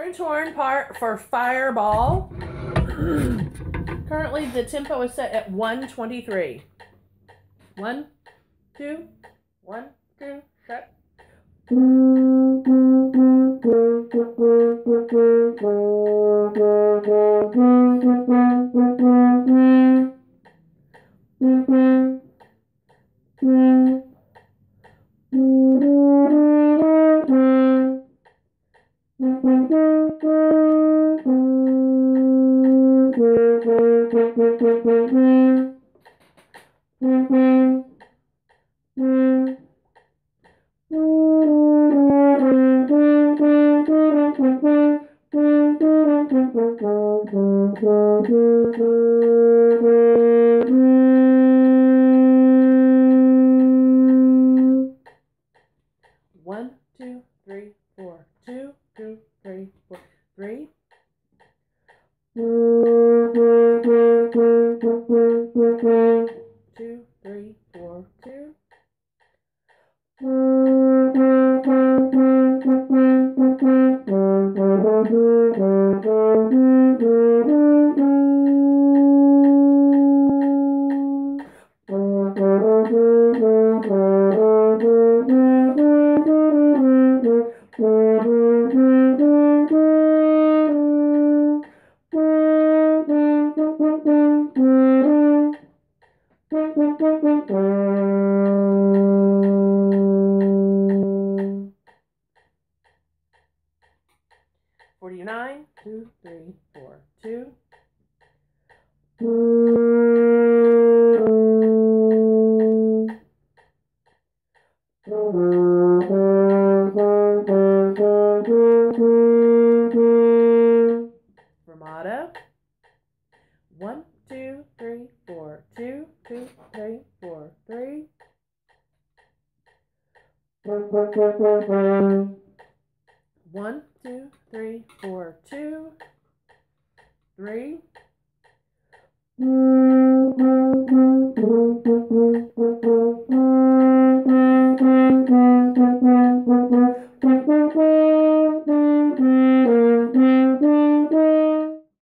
return part for Fireball. Currently, the tempo is set at 123. 1, 2, 1, 2, shut. One, two, three, four. 2, 2, 3, 4. 3. 2, 3, 4, 2. $49. 2, 3, 4, 2. Fermata. 1, 2, 3, 4, 2, 2, 3, 4, 3. 1, 2, 3, 4, 2, 3.